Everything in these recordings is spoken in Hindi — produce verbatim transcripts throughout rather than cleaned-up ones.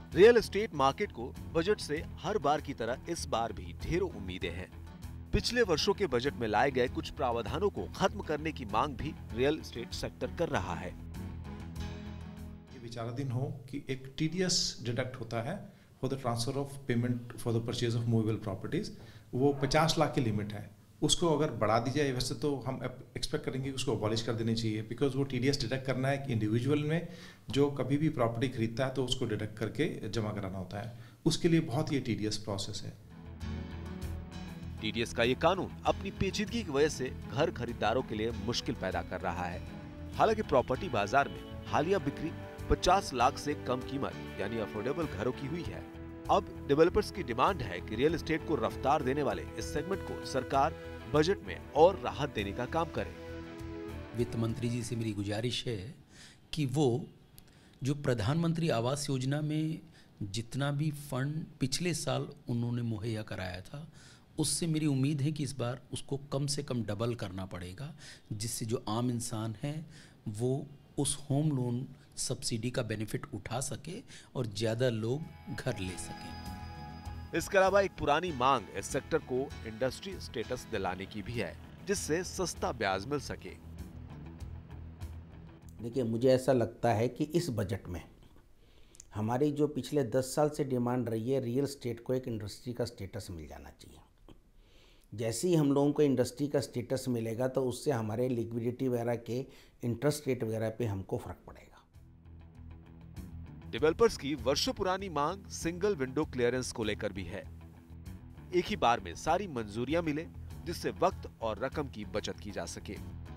रियल एस्टेट मार्केट को बजट से हर बार की तरह इस बार भी ढेरों उम्मीदें हैं। पिछले वर्षों के बजट में लाए गए कुछ प्रावधानों को खत्म करने की मांग भी रियल एस्टेट सेक्टर कर रहा है। ये विचाराधीन हो कि एक टीडीएस डिडक्ट होता है for the transfer of payment for the purchase of movable properties, वो पचास लाख की लिमिट है। उसको अगर बढ़ा दी जाए, वैसे तो हम एक्सपेक्ट करेंगे कि उसको अबॉलिश कर देनी चाहिए, बिकॉज वो टीडीएस डिडक्ट करना है कि इंडिविजुअल में जो कभी भी प्रॉपर्टी खरीदता है तो उसको डिडक्ट करके जमा कराना होता है। उसके लिए बहुत ही टीडीएस प्रोसेस है। टीडीएस का ये कानून अपनी पेचीदगी की वजह से घर खरीदारों के लिए मुश्किल पैदा कर रहा है। हालांकि प्रॉपर्टी बाजार में हालिया बिक्री पचास लाख से कम कीमत यानी अफोर्डेबल घरों की हुई है। अब डेवलपर्स की डिमांड है कि रियल एस्टेट को रफ्तार देने वाले इस सेगमेंट को सरकार बजट में और राहत देने का काम करे। वित्त मंत्री जी से मेरी गुजारिश है कि वो जो प्रधानमंत्री आवास योजना में जितना भी फंड पिछले साल उन्होंने मुहैया कराया था, उससे मेरी उम्मीद है कि इस बार उसको कम से कम डबल करना पड़ेगा, जिससे जो आम इंसान है वो उस होम लोन सब्सिडी का बेनिफिट उठा सके और ज़्यादा लोग घर ले सकें। इसके अलावा एक पुरानी मांग इस सेक्टर को इंडस्ट्री स्टेटस दिलाने की भी है, जिससे सस्ता ब्याज मिल सके। देखिए, मुझे ऐसा लगता है कि इस बजट में हमारी जो पिछले दस साल से डिमांड रही है, रियल एस्टेट को एक इंडस्ट्री का स्टेटस मिल जाना चाहिए। जैसे ही हम लोगों को इंडस्ट्री का स्टेटस मिलेगा तो उससे हमारे लिक्विडिटी वगैरह के इंटरेस्ट रेट वगैरह पे हमको फर्क पड़ेगा। डेवलपर्स की वर्षों पुरानी मांग सिंगल विंडो क्लियरेंस को लेकर भी है। एक ही बार में सारी मंजूरियां मिले, जिससे वक्त और रकम की बचत की जा सके।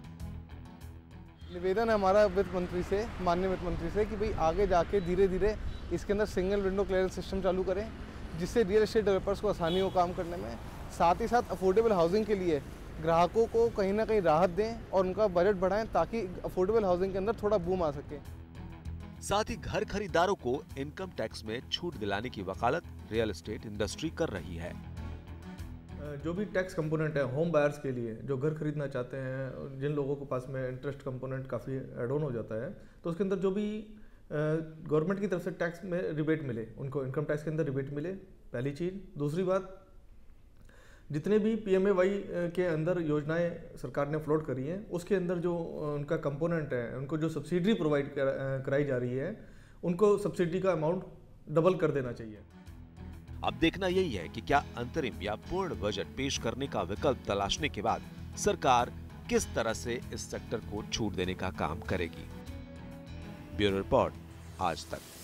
निवेदन है हमारा वित्त मंत्री से, माननीय वित्त मंत्री से, कि भाई आगे जाके धीरे धीरे इसके अंदर सिंगल विंडो क्लियरेंस सिस्टम चालू करें, जिससे रियल एस्टेट डेवलपर्स को आसानी हो काम करने में। साथ ही साथ अफोर्डेबल हाउसिंग के लिए ग्राहकों को कहीं ना कहीं राहत दें और उनका बजट बढ़ाएं, ताकि अफोर्डेबल हाउसिंग के अंदर थोड़ा बूम आ सके। साथ ही घर खरीदारों को इनकम टैक्स में छूट दिलाने की वकालत रियल एस्टेट इंडस्ट्री कर रही है। जो भी टैक्स कंपोनेंट है होम बायर्स के लिए, जो घर खरीदना चाहते हैं, जिन लोगों के पास में इंटरेस्ट कंपोनेंट काफ़ी एड ऑन हो जाता है, तो उसके अंदर जो भी गवर्नमेंट की तरफ से टैक्स में रिबेट मिले, उनको इनकम टैक्स के अंदर रिबेट मिले, पहली चीज़। दूसरी बात, जितने भी पीएमएवाई के अंदर योजनाएं सरकार ने फ्लोट करी हैं, उसके अंदर जो उनका कंपोनेंट है, उनको जो सब्सिडी प्रोवाइड कराई जा रही है, उनको सब्सिडी का अमाउंट डबल कर देना चाहिए। अब देखना यही है कि क्या अंतरिम या पूर्ण बजट पेश करने का विकल्प तलाशने के बाद सरकार किस तरह से इस सेक्टर को छूट देने का काम करेगी। ब्यूरो रिपोर्ट, आज तक।